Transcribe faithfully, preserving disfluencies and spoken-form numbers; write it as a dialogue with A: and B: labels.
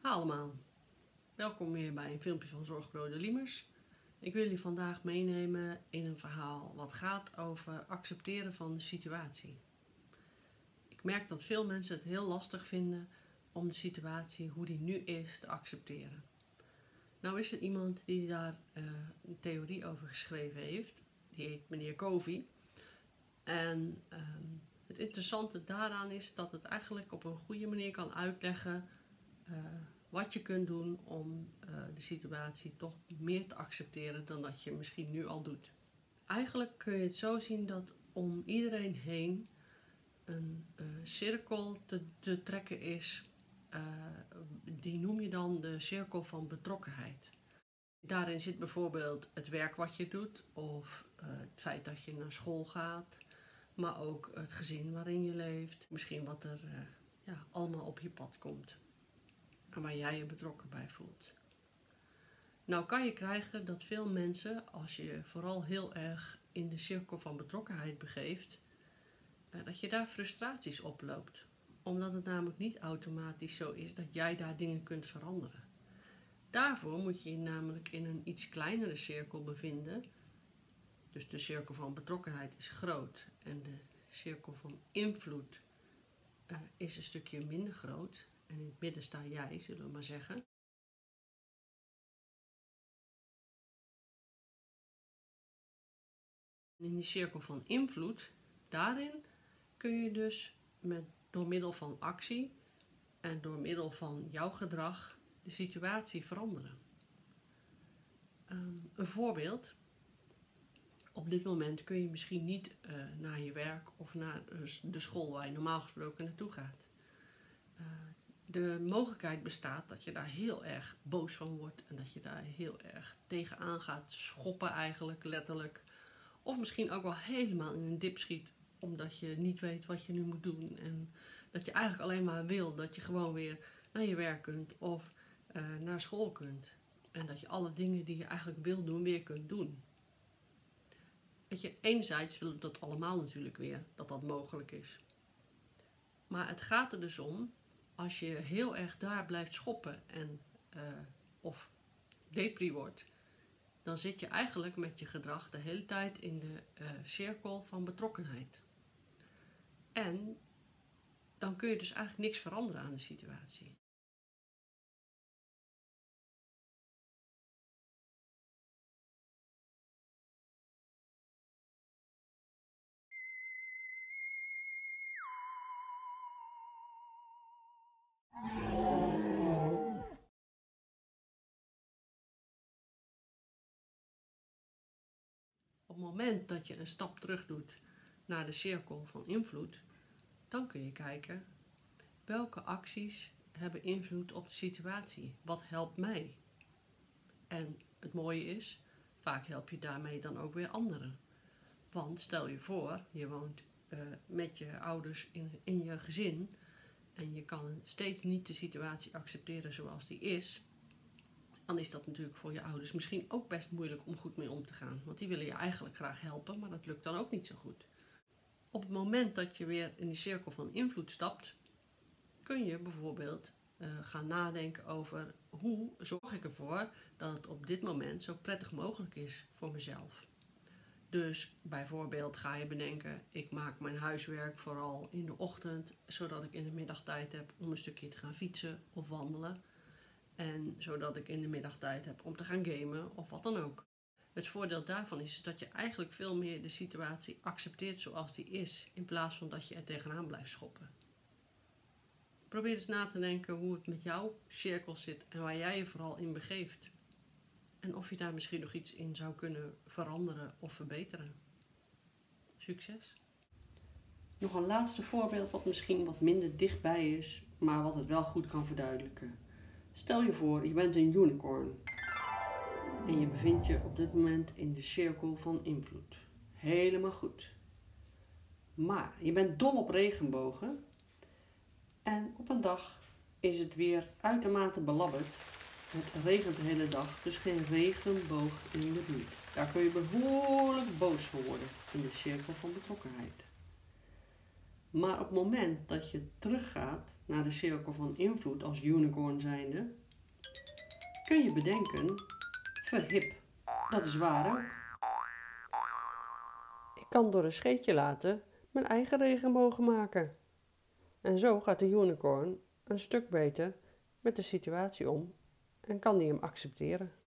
A: Allemaal, welkom weer bij een filmpje van Zorgbureau De Liemers. Ik wil jullie vandaag meenemen in een verhaal wat gaat over accepteren van de situatie. Ik merk dat veel mensen het heel lastig vinden om de situatie, hoe die nu is, te accepteren. Nou is er iemand die daar uh, een theorie over geschreven heeft, die heet meneer Covey. En uh, het interessante daaraan is dat het eigenlijk op een goede manier kan uitleggen uh, wat je kunt doen om uh, de situatie toch meer te accepteren dan dat je misschien nu al doet. Eigenlijk kun je het zo zien dat om iedereen heen een uh, cirkel te, te trekken is, uh, die noem je dan de cirkel van betrokkenheid. Daarin zit bijvoorbeeld het werk wat je doet of uh, het feit dat je naar school gaat, maar ook het gezin waarin je leeft, misschien wat er uh, ja, allemaal op je pad komt en waar jij je betrokken bij voelt. Nou kan je krijgen dat veel mensen, als je vooral heel erg in de cirkel van betrokkenheid begeeft, dat je daar frustraties oploopt. Omdat het namelijk niet automatisch zo is dat jij daar dingen kunt veranderen. Daarvoor moet je je namelijk in een iets kleinere cirkel bevinden. Dus de cirkel van betrokkenheid is groot en de cirkel van invloed uh, is een stukje minder groot. En in het midden sta jij, zullen we maar zeggen. In die cirkel van invloed, daarin kun je dus met, door middel van actie en door middel van jouw gedrag de situatie veranderen. Um, een voorbeeld. Op dit moment kun je misschien niet uh, naar je werk of naar de school waar je normaal gesproken naartoe gaat. Uh, de mogelijkheid bestaat dat je daar heel erg boos van wordt en dat je daar heel erg tegenaan gaat schoppen eigenlijk, letterlijk. Of misschien ook wel helemaal in een dip schiet omdat je niet weet wat je nu moet doen. En dat je eigenlijk alleen maar wil dat je gewoon weer naar je werk kunt of uh, naar school kunt. En dat je alle dingen die je eigenlijk wil doen weer kunt doen. Weet je, enerzijds willen we dat allemaal natuurlijk weer, dat dat mogelijk is. Maar het gaat er dus om, als je heel erg daar blijft schoppen en uh, of depri wordt, dan zit je eigenlijk met je gedrag de hele tijd in de uh, cirkel van betrokkenheid. En dan kun je dus eigenlijk niks veranderen aan de situatie. Op het moment dat je een stap terug doet naar de cirkel van invloed, dan kun je kijken welke acties hebben invloed op de situatie. Wat helpt mij? En het mooie is, vaak help je daarmee dan ook weer anderen. Want stel je voor, je woont uh, met je ouders in, in je gezin en je kan steeds niet de situatie accepteren zoals die is, dan is dat natuurlijk voor je ouders misschien ook best moeilijk om goed mee om te gaan. Want die willen je eigenlijk graag helpen, maar dat lukt dan ook niet zo goed. Op het moment dat je weer in die cirkel van invloed stapt, kun je bijvoorbeeld uh, gaan nadenken over hoe zorg ik ervoor dat het op dit moment zo prettig mogelijk is voor mezelf. Dus bijvoorbeeld ga je bedenken, ik maak mijn huiswerk vooral in de ochtend, zodat ik in de middag tijd heb om een stukje te gaan fietsen of wandelen. En zodat ik in de middag tijd heb om te gaan gamen of wat dan ook. Het voordeel daarvan is dat je eigenlijk veel meer de situatie accepteert zoals die is, in plaats van dat je er tegenaan blijft schoppen. Probeer eens na te denken hoe het met jouw cirkel zit en waar jij je vooral in begeeft. En of je daar misschien nog iets in zou kunnen veranderen of verbeteren. Succes! Nog een laatste voorbeeld wat misschien wat minder dichtbij is, maar wat het wel goed kan verduidelijken. Stel je voor, je bent een unicorn en je bevindt je op dit moment in de cirkel van invloed. Helemaal goed. Maar je bent dol op regenbogen en op een dag is het weer uitermate belabberd. Het regent de hele dag, dus geen regenboog in de buurt. Daar kun je behoorlijk boos voor worden in de cirkel van betrokkenheid. Maar op het moment dat je teruggaat naar de cirkel van invloed als unicorn zijnde, kun je bedenken, verhip, dat is waar ook. Ik kan door een scheetje laten mijn eigen regenbogen maken. En zo gaat de unicorn een stuk beter met de situatie om en kan die hem accepteren.